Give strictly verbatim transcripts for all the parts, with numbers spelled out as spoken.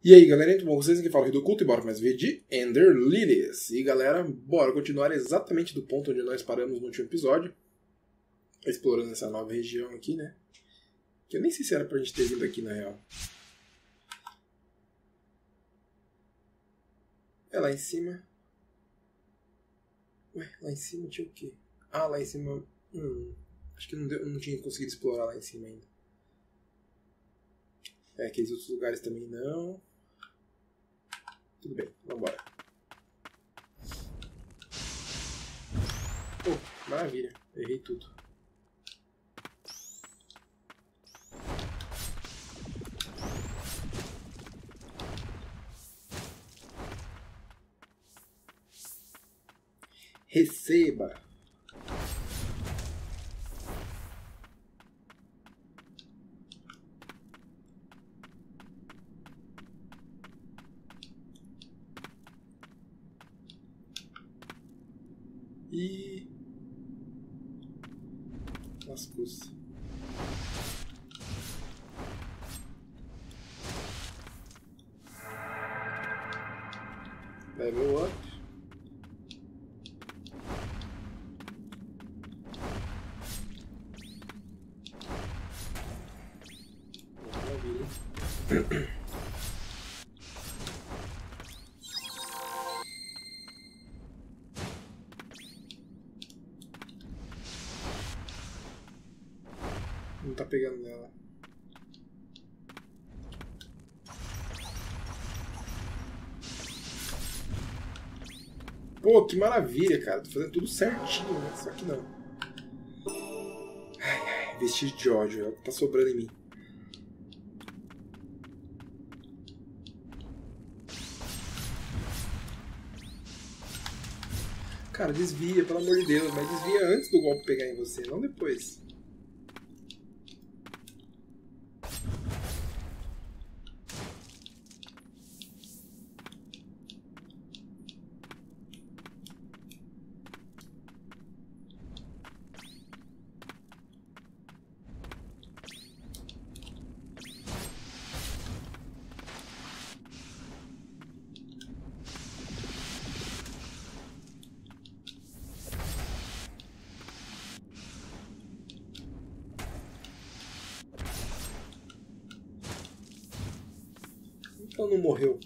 E aí galera, muito bom, vocês aqui falam do culto e bora para mais vídeo de Ender Lilies. E galera, bora continuar exatamente do ponto onde nós paramos no último episódio, explorando essa nova região aqui, né? Que eu nem sei se era pra gente ter vindo aqui na real. É lá em cima. Ué, lá em cima tinha o quê? Ah, lá em cima... Hum, acho que não, deu, não tinha conseguido explorar lá em cima ainda. É, aqueles outros lugares também não. Tudo bem, vambora. Oh, maravilha, errei tudo. Receba! E... lascou-se. Level up. Maravilha. Não tá pegando nela. Pô, que maravilha, cara. Tô fazendo tudo certinho, né? Só que não. Ai, ai, vestígio de ódio. É o que tá sobrando em mim. Cara, desvia, pelo amor de Deus. Mas desvia antes do golpe pegar em você, não depois. Então não morreu.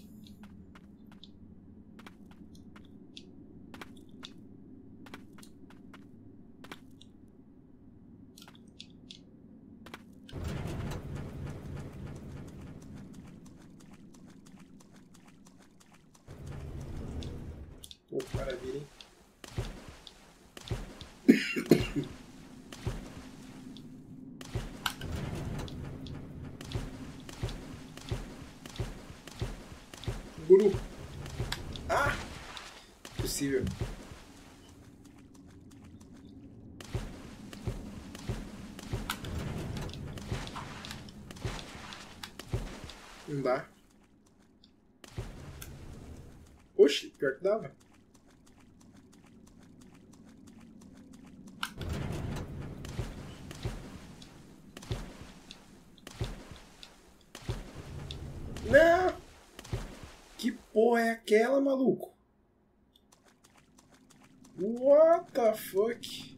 Pô, maravilha, hein? Guru. Ah! Possível. Não dá. Oxi, pior que dava. Não! Que porra é aquela, maluco? What the fuck?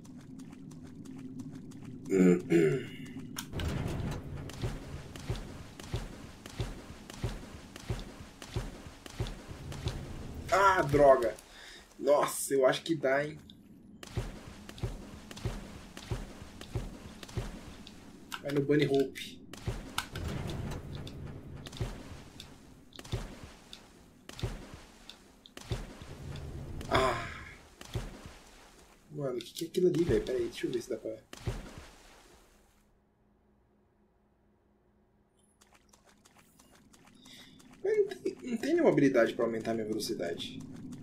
Ah, droga! Nossa, eu acho que dá, hein? Vai no Bunny Hope. Ah! Mano, o que, que é aquilo ali, velho? Pera aí, deixa eu ver se dá pra... Mas não tem, não tem nenhuma habilidade pra aumentar minha velocidade.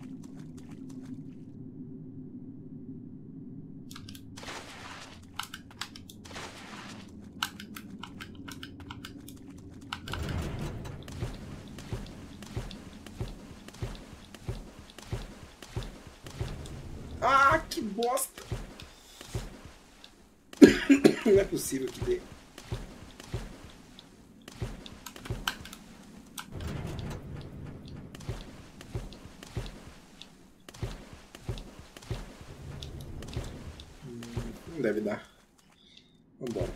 Ah, que bosta! Não é possível que dê. Não deve dar. Vambora.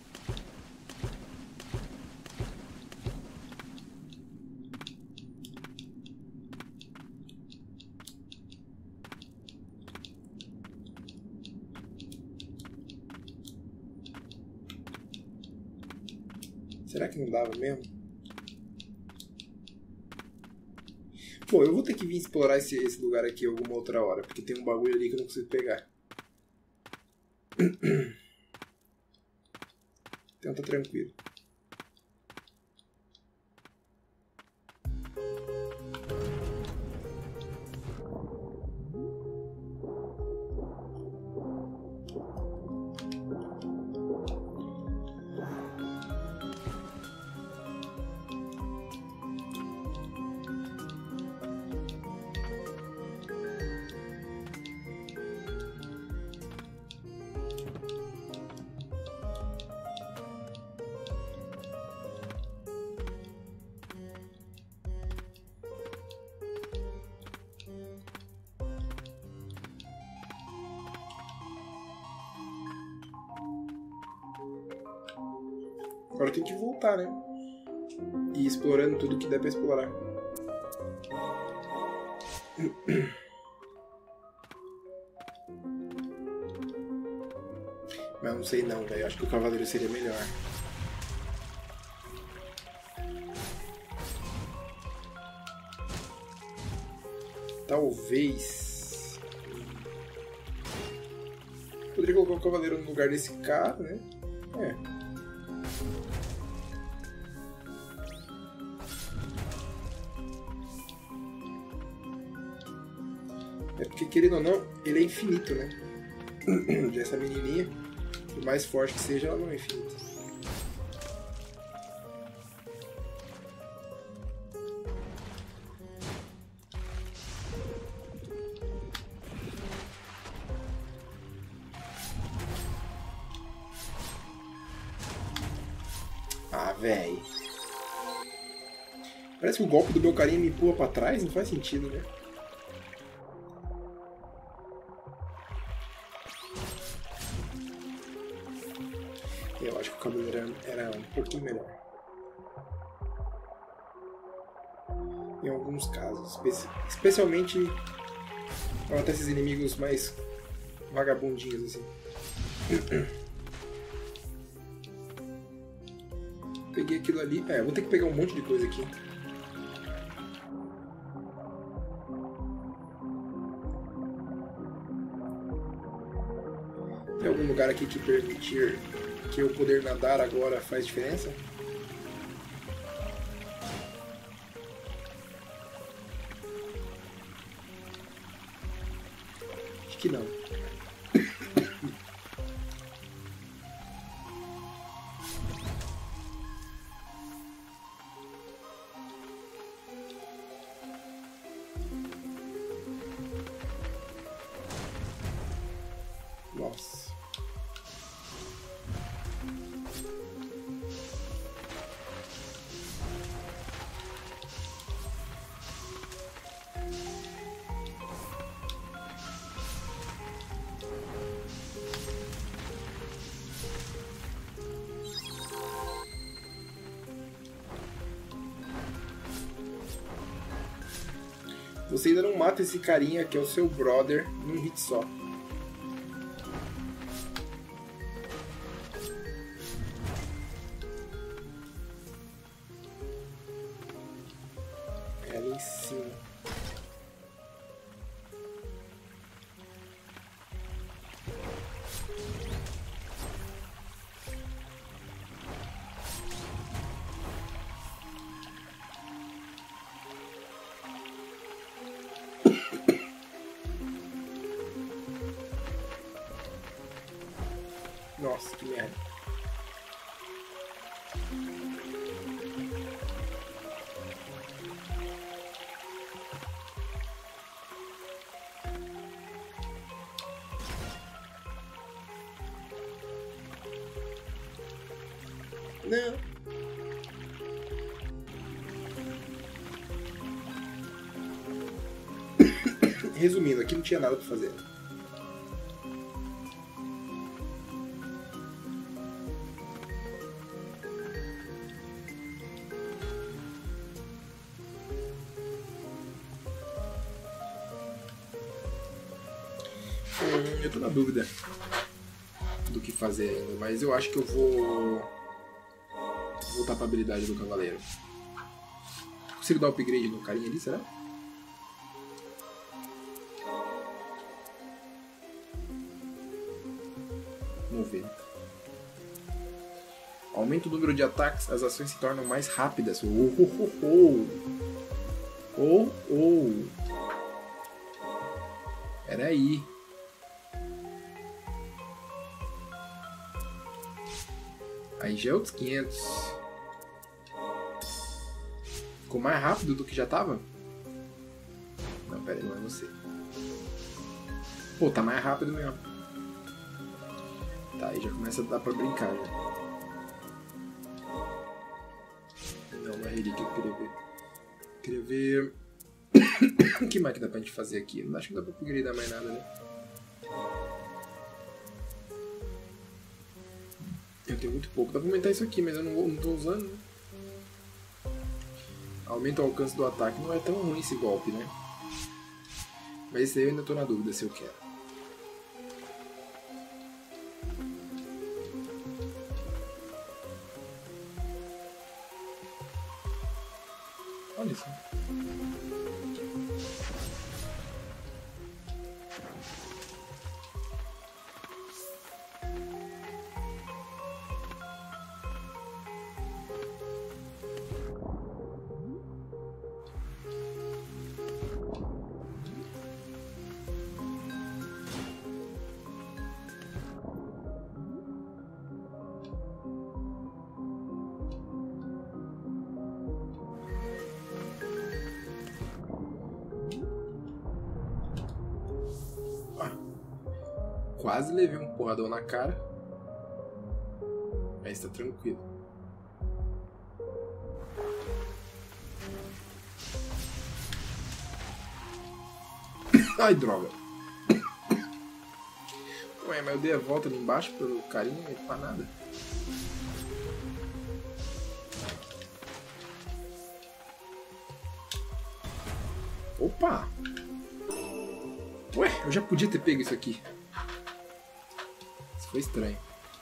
Será que não dava mesmo? Pô, eu vou ter que vir explorar esse, esse lugar aqui alguma outra hora, porque tem um bagulho ali que eu não consigo pegar. Então tá tranquilo. Agora tem que voltar, né? E ir explorando tudo que der pra explorar. Mas não sei não, velho. Acho que o cavaleiro seria melhor. Talvez... Poderia colocar o cavaleiro no lugar desse cara, né? É. É porque, querendo ou não, ele é infinito, né? Já essa menininha, por mais forte que seja, ela não é infinita. Ah, véi. Parece que o golpe do meu carinha me empurra pra trás, não faz sentido, né? Eu acho que o cavaleiro era um pouquinho melhor. Em alguns casos. Espe especialmente até esses inimigos mais vagabundinhos, assim. Peguei aquilo ali. É, vou ter que pegar um monte de coisa aqui. Tem algum lugar aqui que permitir que eu poder nadar agora faz diferença? Acho que não. Nossa. Você ainda não mata esse carinha que é o seu brother num hit só. É ali em cima. Nossa, que merda. Não. Resumindo, aqui não tinha nada pra fazer. Eu tô na dúvida do que fazer ainda, mas eu acho que eu vou voltar pra habilidade do cavaleiro. Consigo dar upgrade no carinha ali, será? noventa. Aumenta o número de ataques, as ações se tornam mais rápidas. Oh, oh, oh, oh. Oh, oh. Peraí. Aí já é outros quinhentos. Ficou mais rápido do que já tava? Não, pera aí, não é você. Pô, tá mais rápido mesmo. Tá, aí já começa a dar pra brincar já. Não, uma relíquia eu queria ver. Queria ver... O que mais que dá pra gente fazer aqui? Não acho que não dá pra upgradear mais nada, né? Eu tenho muito pouco. Dá pra aumentar isso aqui, mas eu não, vou, não tô usando, né? Aumenta o alcance do ataque. Não é tão ruim esse golpe, né? Mas esse aí eu ainda tô na dúvida se eu quero. Olha só. Quase levei um porradão na cara. Mas tá tranquilo. Ai, droga. Ué, mas eu dei a volta ali embaixo pelo carinha e pra nada. Opa! Ué, eu já podia ter pego isso aqui. Isso foi estranho.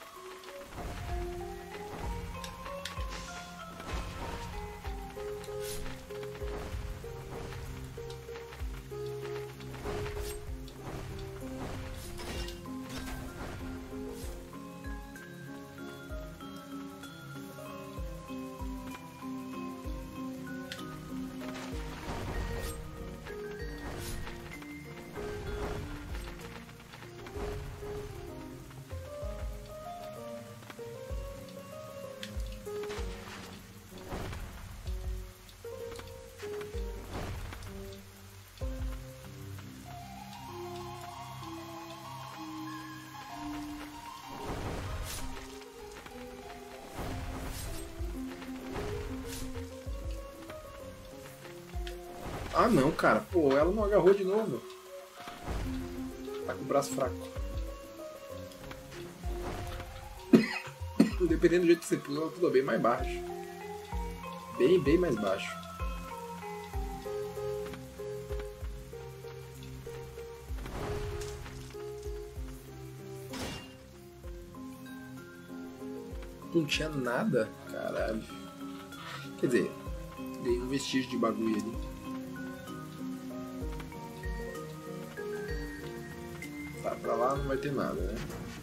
Ah não, cara. Pô, ela não agarrou de novo. Tá com o braço fraco. Dependendo do jeito que você pula, ela pula bem mais baixo. Bem, bem mais baixo. Não tinha nada? Caralho. Quer dizer, dei um vestígio de bagulho ali. Tá, pra lá não vai ter nada, né?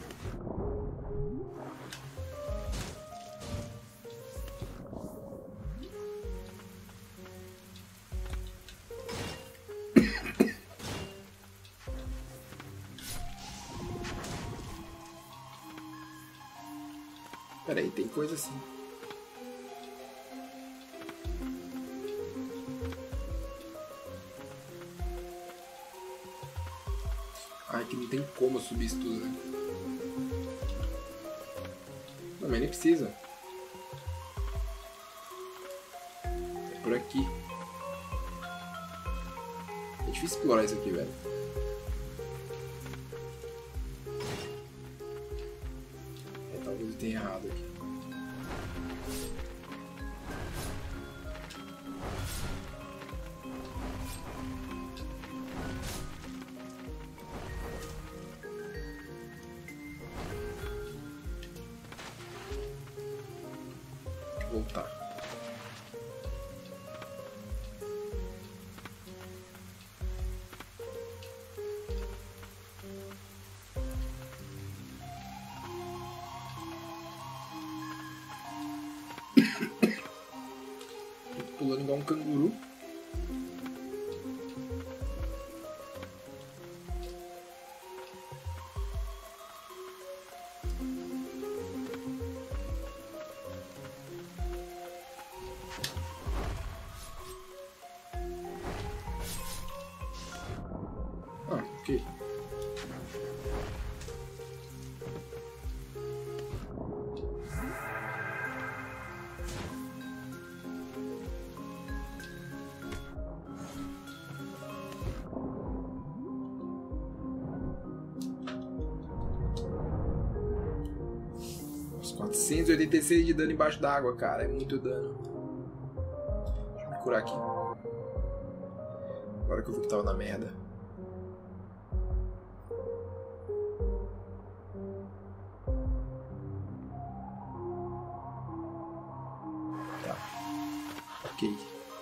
Peraí, tem coisa assim. Ai, que não tem como eu subir isso tudo, né? Não, mas nem precisa. É por aqui. É difícil explorar isso aqui, velho. É, talvez eu tenha errado aqui. voltar. Pulando igual um canguru. Ah, ok. quatrocentos e oitenta e seis de dano embaixo d'água, cara. É muito dano. Deixa eu me curar aqui. Agora que eu vi que tava na merda. Tá. Ok.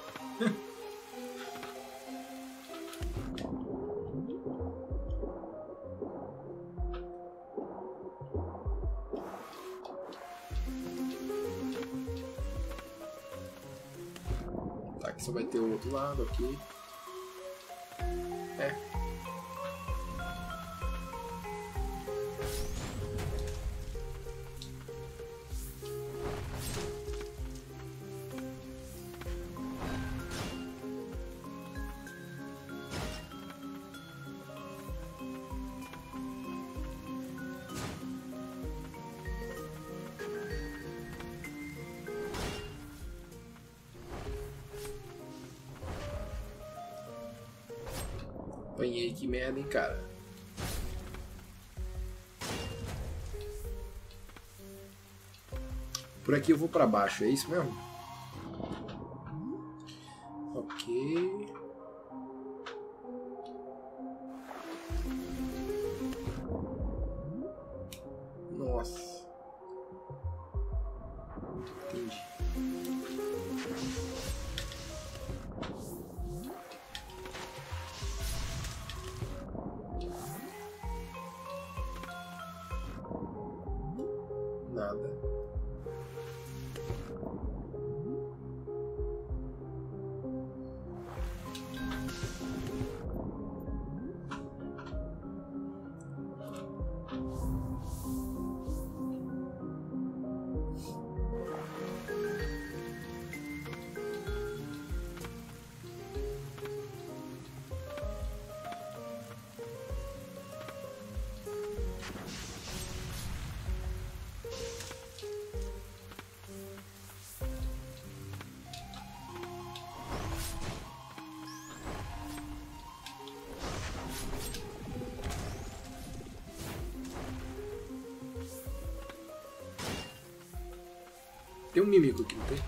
Aqui só vai ter o outro lado aqui. É. Apanhei, que merda, hein, cara. Por aqui eu vou pra baixo, é isso mesmo? Ok. Nossa. Entendi. Nada. Tem um mimico aqui, não tem?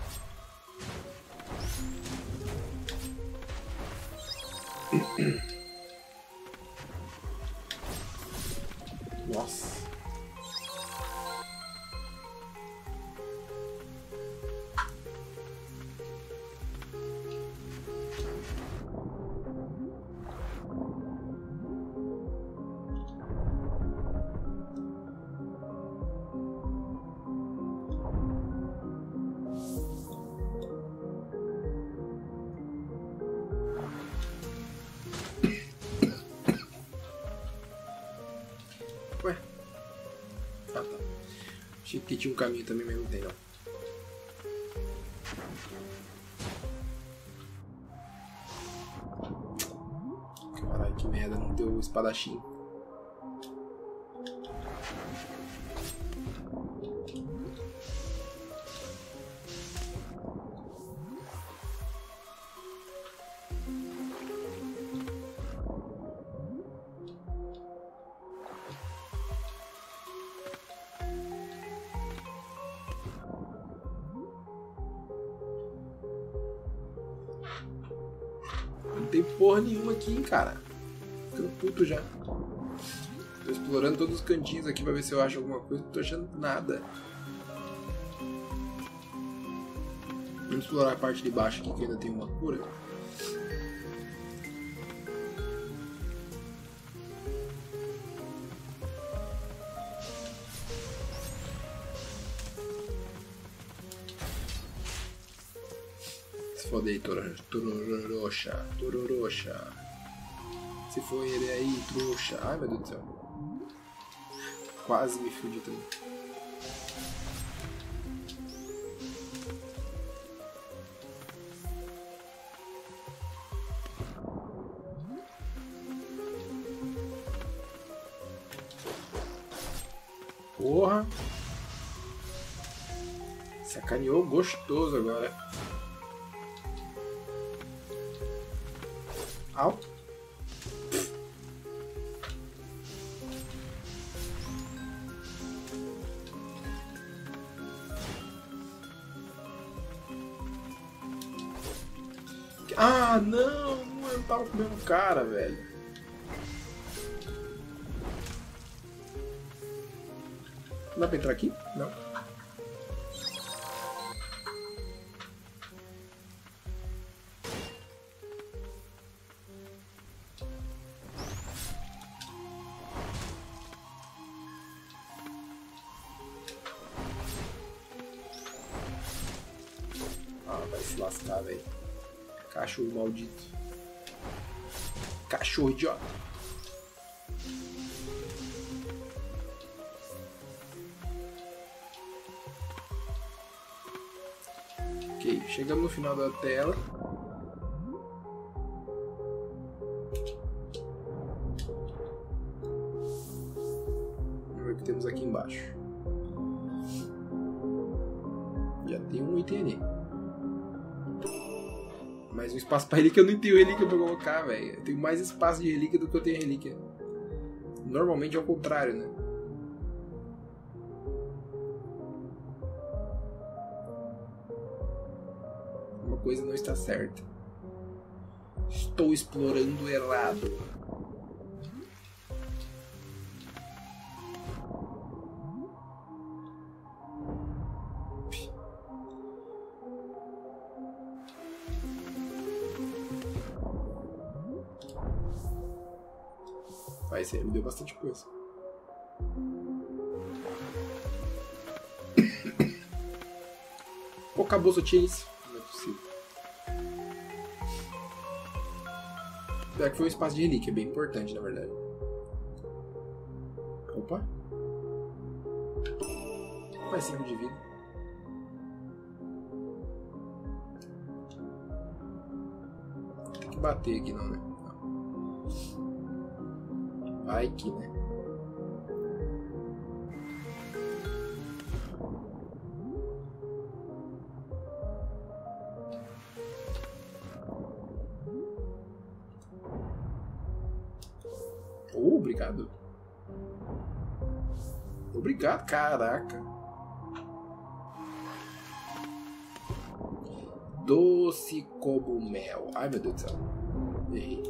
Nossa. Ué? Ah, tá. Achei que tinha um caminho também, mas não tem, não. Caralho, que merda, não deu o espadachim. Não tem porra nenhuma aqui, hein, cara. Ficando puto já. Tô explorando todos os cantinhos aqui pra ver se eu acho alguma coisa. Não tô achando nada. Vamos explorar a parte de baixo aqui que ainda tem uma cura. Se fodei, Tororoxa, Tororoxa. Se foi ele aí, trouxa. Ai, meu Deus do céu. Quase me fudi também. Porra. Sacaneou gostoso agora. Au. Ah, não! Eu tava com o mesmo cara, velho. Não dá pra entrar aqui? Não. Ah, vai se lascar, velho. Cachorro maldito. Cachorro idiota. Ok, chegamos no final da tela. Vamos ver o que temos aqui embaixo. Já tem um item ali. Mais um espaço pra relíquia, eu não tenho relíquia pra colocar, velho. Eu tenho mais espaço de relíquia do que eu tenho relíquia. Normalmente é o contrário, né? Uma coisa não está certa. Estou explorando errado. Ah, esse aí me deu bastante coisa. Pô, acabou, só tinha isso. Não é possível. Pior que foi um espaço de relíquia, bem importante, na verdade. Opa. Mais cinco de vida. Tem que bater aqui, não, né? Vai que, né? Oh, obrigado. Obrigado, caraca. Doce como mel. Ai, meu Deus do céu. Errei.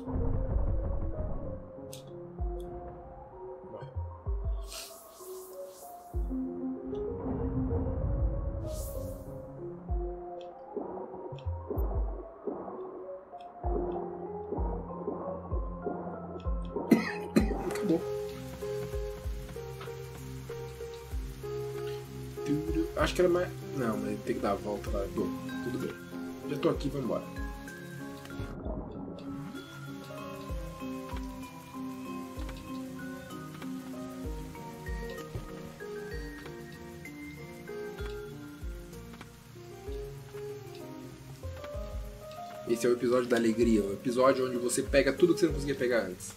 Acho que era mais... Não, mas tem que dar a volta lá. Bom, tudo bem. Já tô aqui, vamos embora. Esse é o episódio da alegria. O episódio onde você pega tudo que você não conseguia pegar antes.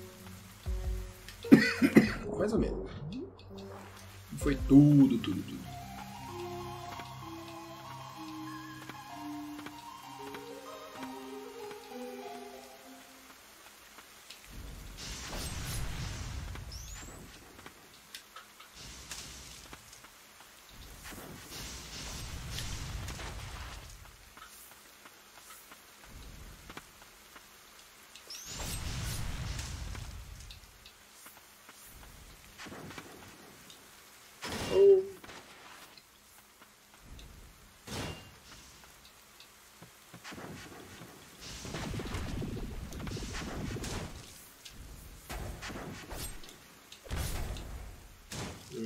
Mais ou menos. Foi tudo, tudo, tudo.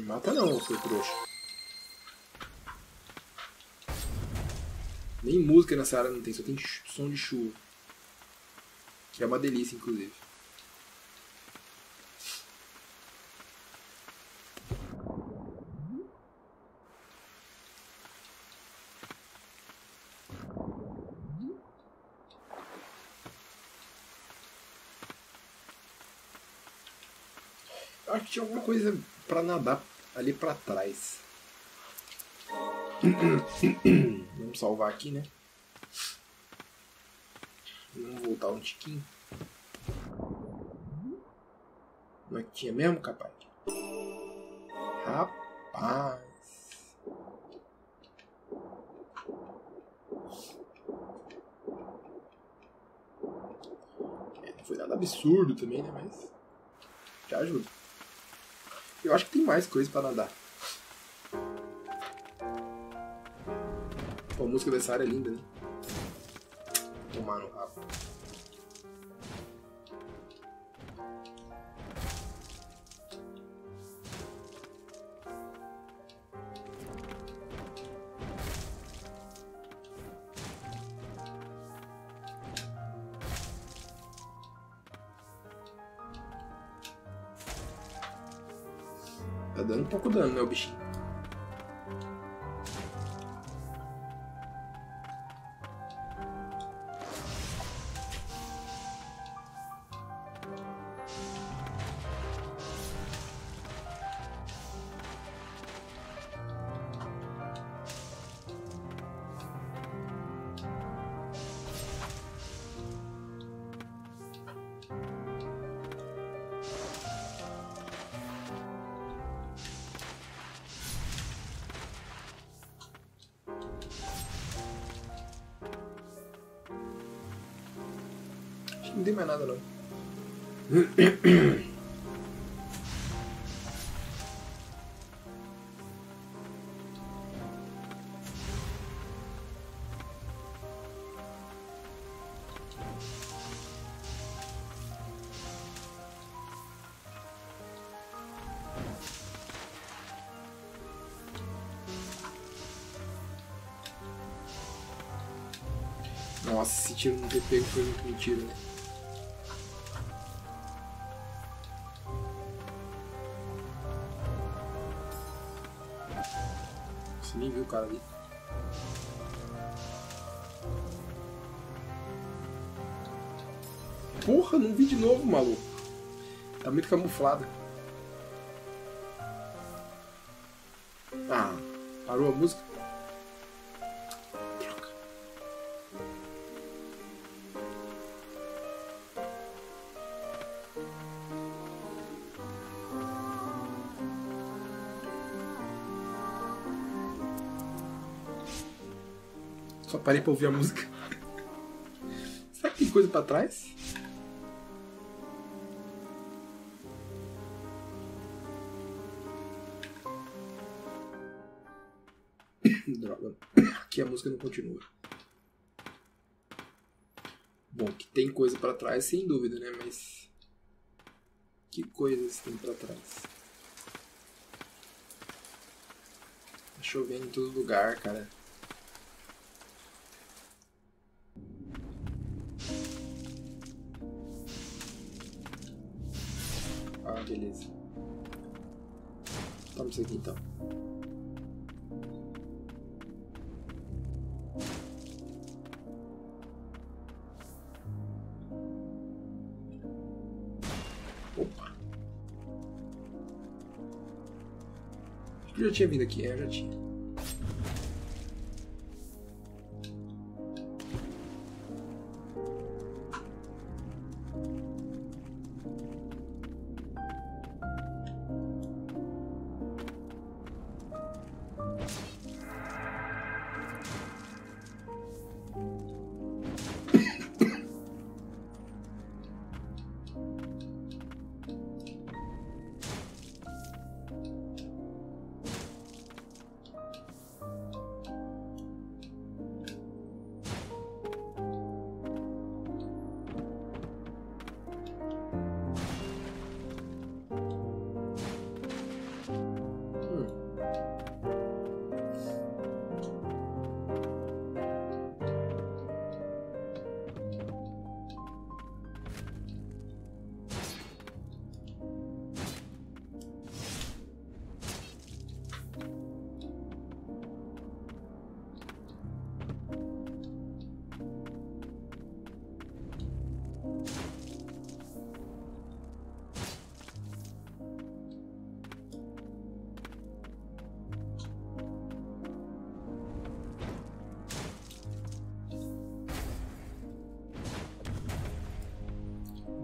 Mata não, seu trouxa. Nem música nessa área não tem, só tem som de chuva. Que é uma delícia, inclusive. Eu acho que tinha alguma coisa pra nadar ali pra trás. Vamos salvar aqui, né? Vamos voltar um tiquinho. Não é que tinha mesmo, capaz? Rapaz. É, não foi nada absurdo também, né? Mas já ajuda. Eu acho que tem mais coisa pra nadar. Pô, a música dessa área é linda, né? Tomar no rabo. Tá dando um pouco dano, né, o bichinho? Não tem mais nada não. Nossa, esse tiro não ter pego foi muito mentira, né? Você nem viu o cara ali. Porra, não vi de novo, maluco. Tá muito camuflado. Ah, parou a música? Droga. Só parei pra ouvir a música. Será que tem coisa pra trás? Droga. Aqui a música não continua. Bom, que tem coisa pra trás, sem dúvida, né? Mas... que coisas tem pra trás? Tá chovendo em todo lugar, cara. Ah, beleza. Toma isso aqui então. Opa. Acho que eu já tinha vindo aqui, é, eu já tinha.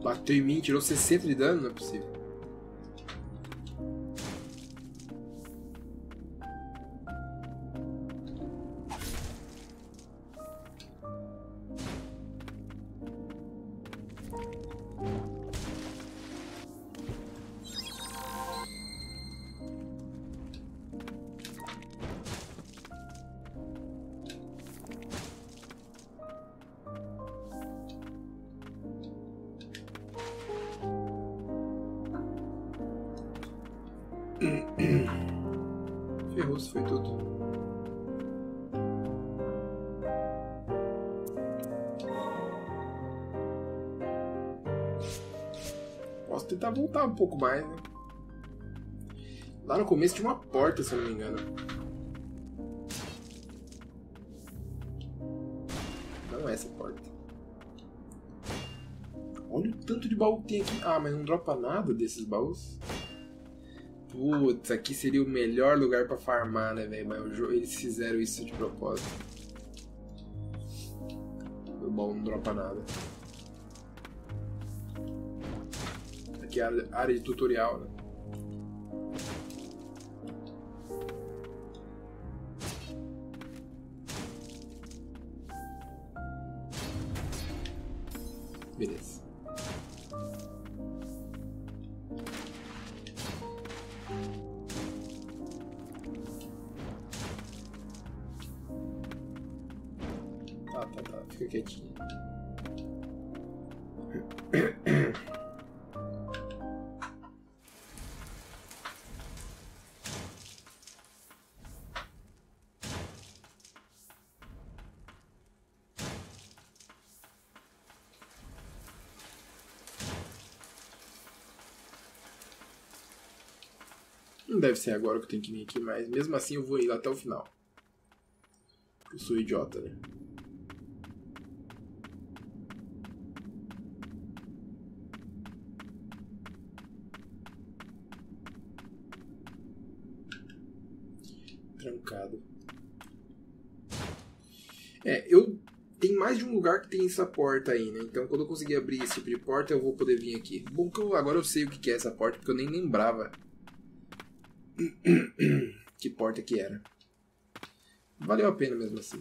Bateu em mim, tirou sessenta de dano, não é possível. Ferrou, se foi tudo. Posso tentar voltar um pouco mais, né? Lá no começo tinha uma porta, se eu não me engano. Não é essa porta. Olha o tanto de baú que tem aqui. Ah, mas não dropa nada desses baús. Putz, aqui seria o melhor lugar pra farmar, né, velho? Mas o jogo, eles fizeram isso de propósito. O baú não dropa nada. Aqui é a área de tutorial, né? Beleza. Tá, tá, tá. Fica quietinho. Não deve ser agora que eu tenho que vir aqui, mas mesmo assim eu vou ir lá até o final. Eu sou idiota, né? Trancado. É, eu... Tem mais de um lugar que tem essa porta aí, né? Então quando eu conseguir abrir esse tipo de porta, eu vou poder vir aqui. Bom que eu, agora eu sei o que é essa porta, porque eu nem lembrava que porta que era. Valeu a pena mesmo assim.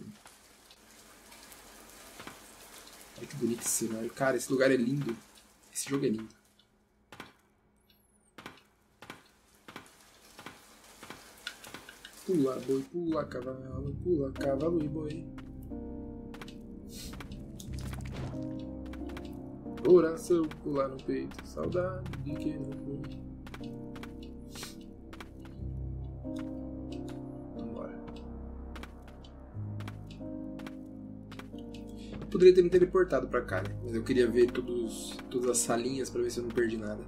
Olha que bonito esse cenário. Cara, esse lugar é lindo. Esse jogo é lindo. Pula boi, pula cavalo, pula cavalo e boi. Coração pular no peito, saudade de quem não foi. Vambora. Eu poderia ter me teleportado pra cá, né? Mas eu queria ver todos, todas as salinhas pra ver se eu não perdi nada.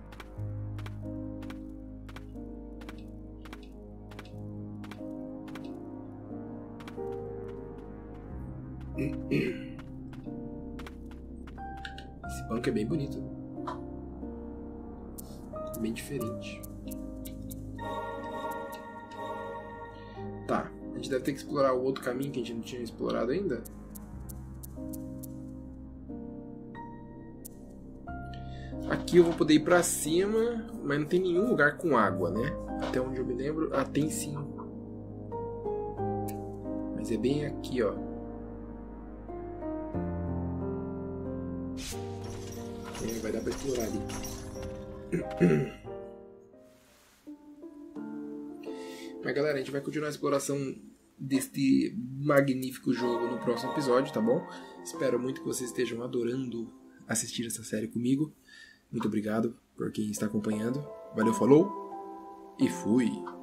Esse banco é bem bonito, né? Bem diferente. Tá, a gente deve ter que explorar o outro caminho que a gente não tinha explorado ainda. Aqui eu vou poder ir pra cima, mas não tem nenhum lugar com água, né? Até onde eu me lembro. Ah, tem sim. Mas é bem aqui, ó. É, vai dar pra explorar ali. Mas galera, a gente vai continuar a exploração deste magnífico jogo no próximo episódio, tá bom? Espero muito que vocês estejam adorando assistir essa série comigo. Muito obrigado por quem está acompanhando. Valeu, falou e fui!